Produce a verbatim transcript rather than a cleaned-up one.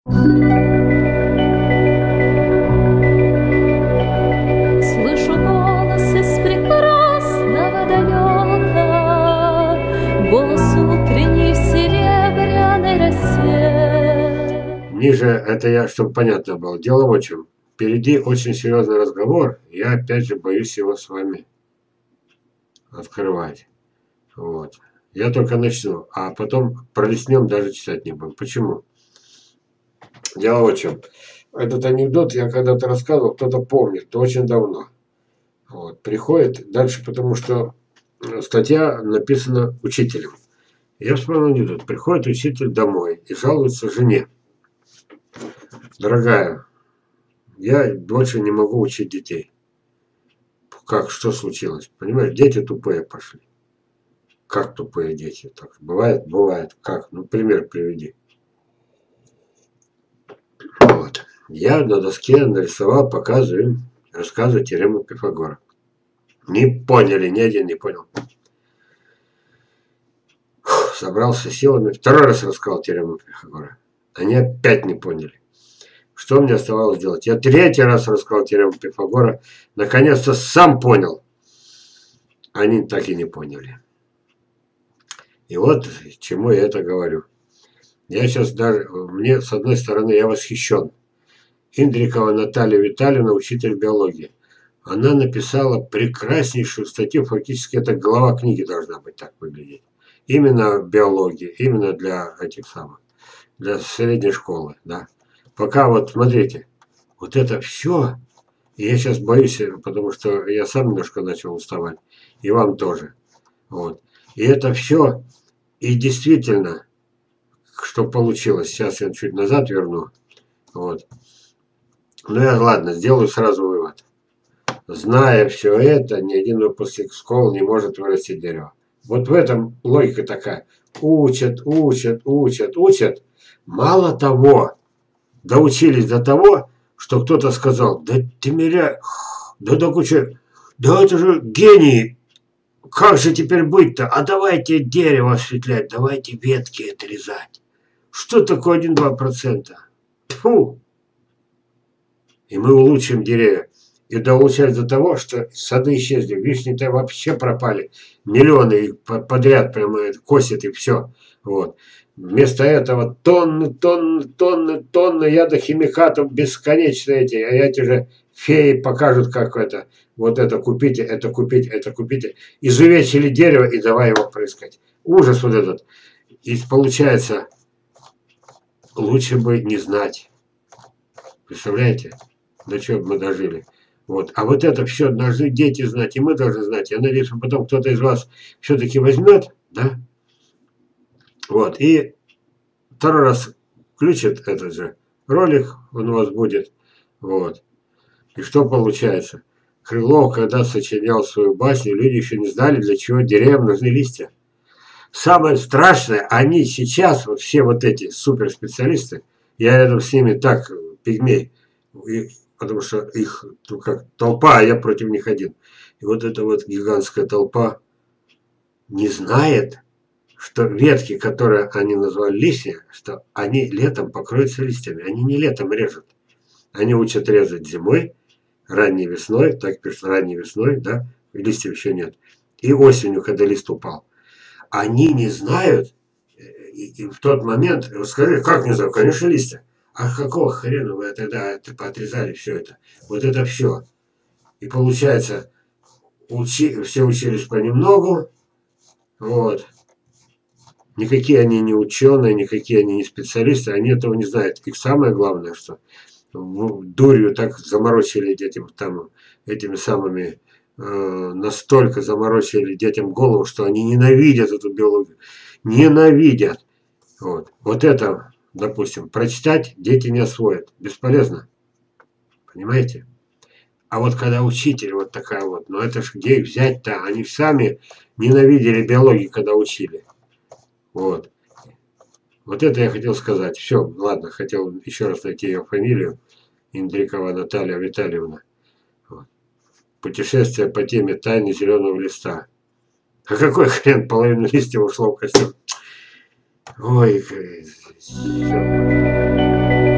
Слышу голос из прекрасного далека, голос утренней в серебряной росе. Ниже это я, чтобы понятно было. Дело в чем. Впереди очень серьезный разговор. Я опять же боюсь его с вами открывать. Вот. Я только начну, а потом пролистнем, даже читать не будем. Почему? Дело в чем. Этот анекдот я когда-то рассказывал, кто-то помнит, то очень давно. Вот. Приходит дальше, потому что статья написана учителем. Я вспомнил анекдот. Приходит учитель домой и жалуется жене. Дорогая, я больше не могу учить детей. Как? Что случилось? Понимаешь, дети тупые пошли. Как тупые дети? Так бывает? Бывает. Как? Ну, пример приведи. Вот. Я на доске нарисовал, показываю им, рассказываю теорему Пифагора. Не поняли, ни один не понял. Фух, собрался силами, второй раз рассказал теорему Пифагора. Они опять не поняли. Что мне оставалось делать? Я третий раз рассказал теорему Пифагора. Наконец-то сам понял. Они так и не поняли. И вот чему я это говорю. Я сейчас даже, мне с одной стороны я восхищен. Индрикова Наталья Витальевна, учитель биологии. Она написала прекраснейшую статью, фактически это глава книги должна быть так выглядеть. Именно биология, именно для этих самых, для средней школы, да. Пока вот, смотрите, вот это все, и я сейчас боюсь, потому что я сам немножко начал уставать, и вам тоже. Вот. И это все, и действительно, что получилось, сейчас я чуть назад верну, вот. Ну я, ладно, сделаю сразу вывод. Зная все это, ни один выпускник школ не может вырастить дерево. Вот в этом логика такая. Учат, учат, учат, учат. Мало того, доучились до того, что кто-то сказал, да ты меня, да да куча, да это же гений, как же теперь быть-то, а давайте дерево осветлять, давайте ветки отрезать. Что такое один-два процента? Тьфу! И мы улучшим деревья. И доучались до того, что сады исчезли, вишни-то вообще пропали, миллионы подряд прямо косят и все, вот. Вместо этого тонны, тонны, тонны, тонны ядохимикатов бесконечные эти. А эти же феи покажут, как это. Вот это купите, это купите, это купите. Изувечили дерево и давай его прыскать. Ужас вот этот. И получается, лучше бы не знать. Представляете? До чего бы мы дожили. Вот. А вот это все должны дети знать, и мы должны знать. Я надеюсь, что потом кто-то из вас все-таки возьмет, да? Вот, и второй раз включит этот же ролик, он у вас будет, вот. И что получается? Крылов, когда сочинял свою басню, люди еще не знали, для чего деревьям нужны листья. Самое страшное, они сейчас, вот все вот эти суперспециалисты, я рядом с ними так, пигмей, и, потому что их ну, как толпа, а я против них один. И вот эта вот гигантская толпа не знает, что ветки, которые они назвали листья, что они летом покроются листьями. Они не летом режут. Они учат резать зимой, ранней весной, так пишут, ранней весной, да, листьев еще нет. И осенью, когда лист упал. Они не знают, и, и в тот момент, скажи, как не знаю, конечно, листья. А какого хрена вы тогда поотрезали все это? Вот это все. И получается, учи, все учились понемногу, вот. Никакие они не ученые, никакие они не специалисты, они этого не знают. И самое главное, что дурью так заморочили детям, там, этими самыми, э, настолько заморочили детям голову, что они ненавидят эту биологию. Ненавидят. Вот, вот это, допустим, прочитать дети не освоят. Бесполезно. Понимаете? А вот когда учитель вот такая вот, ну это ж где их взять-то? Они сами ненавидели биологию, когда учили. Вот. Вот это я хотел сказать. Все, ладно, хотел еще раз найти ее фамилию. Индрикова Наталья Витальевна. Вот. Путешествие по теме тайны зеленого листа. А какой хрен половину листьев ушло в костюм? Ой, все.